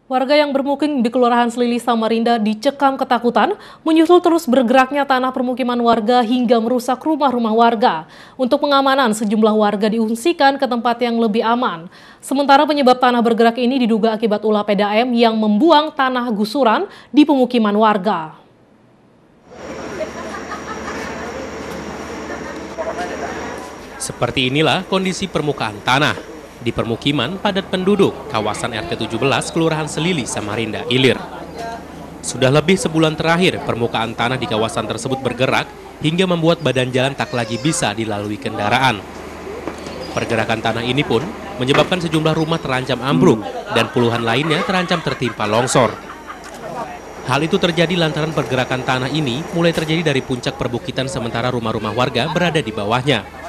Warga yang bermukim di Kelurahan Selili, Samarinda dicekam ketakutan menyusul terus bergeraknya tanah permukiman warga hingga merusak rumah-rumah warga. Untuk pengamanan, sejumlah warga diungsikan ke tempat yang lebih aman. Sementara penyebab tanah bergerak ini diduga akibat ulah PDAM yang membuang tanah gusuran di pemukiman warga. Seperti inilah kondisi permukaan tanah di permukiman padat penduduk kawasan RT 17 Kelurahan Selili, Samarinda, Ilir. Sudah lebih sebulan terakhir permukaan tanah di kawasan tersebut bergerak hingga membuat badan jalan tak lagi bisa dilalui kendaraan. Pergerakan tanah ini pun menyebabkan sejumlah rumah terancam ambruk dan puluhan lainnya terancam tertimpa longsor. Hal itu terjadi lantaran pergerakan tanah ini mulai terjadi dari puncak perbukitan sementara rumah-rumah warga berada di bawahnya.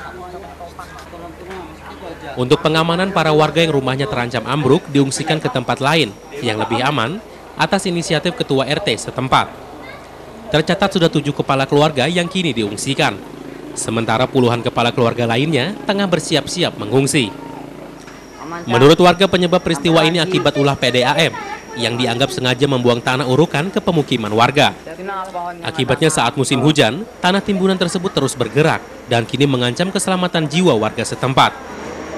Untuk pengamanan, para warga yang rumahnya terancam ambruk diungsikan ke tempat lain yang lebih aman atas inisiatif Ketua RT setempat. Tercatat sudah 7 kepala keluarga yang kini diungsikan, sementara puluhan kepala keluarga lainnya tengah bersiap-siap mengungsi. Menurut warga, penyebab peristiwa ini akibat ulah PDAM yang dianggap sengaja membuang tanah urukan ke pemukiman warga. Akibatnya saat musim hujan, tanah timbunan tersebut terus bergerak dan kini mengancam keselamatan jiwa warga setempat.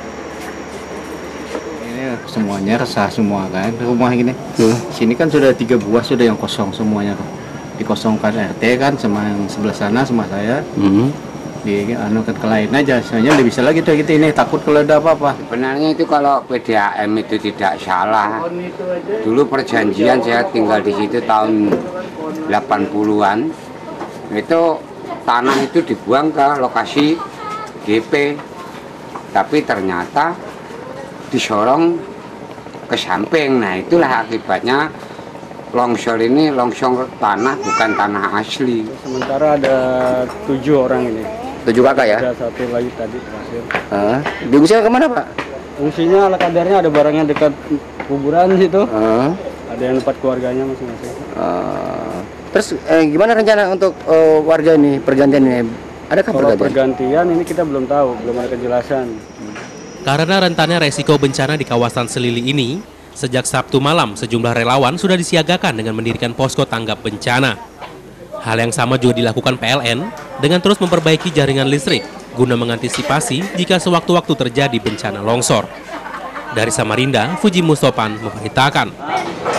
Semuanya resah semua kan, rumah gini. Sini kan sudah 3 buah sudah yang kosong semuanya. Dikosongkan RT kan sama yang sebelah sana sama saya. Dianukan ke lain aja, sebenarnya udah bisa lagi tuh kita ini takut kalau ada apa-apa. Sebenarnya itu kalau PDAM itu tidak salah. Dulu perjanjian saya tinggal di situ tahun 80-an. Itu tanah itu dibuang ke lokasi GP. Tapi ternyata disorong ke samping. Nah, itulah akibatnya longsor ini longsor tanah bukan tanah asli. Sementara ada 7 orang ini. 7 kakak ya? Ada 1 lagi tadi terakhir. Diungsikan kemana, Pak? Fungsinya ala kadarnya ada barangnya dekat kuburan situ. Ada yang tempat keluarganya masing-masing. Terus gimana rencana untuk warga ini pergantian ini? Adakah Kalau pergantian ini kita belum tahu, belum ada kejelasan. Karena rentannya resiko bencana di kawasan Selili ini, sejak Sabtu malam sejumlah relawan sudah disiagakan dengan mendirikan posko tanggap bencana. Hal yang sama juga dilakukan PLN dengan terus memperbaiki jaringan listrik guna mengantisipasi jika sewaktu-waktu terjadi bencana longsor. Dari Samarinda, Fuji Mustopan memberitakan.